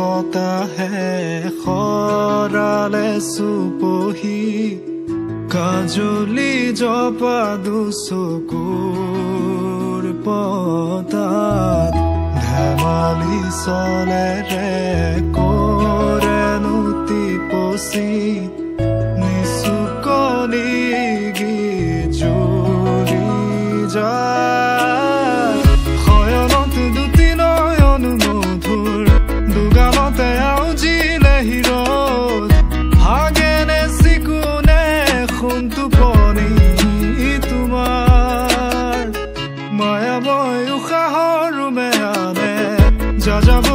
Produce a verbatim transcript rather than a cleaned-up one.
বতাহে খৰালে চুপহি কাজলি জপা দুচকুৰ পতাত ধেমালি চলেৰে কৰে নুতি পচি নিচুকনি গিজুৰি যায় শয়নত দুটি নয়ন মধুৰ দুগামতে আউজিলে হিৰত হাগেনে চিকুনে খুন্তু পনি তোমাৰ মায়াময় উশাহৰ মেয়ানে যা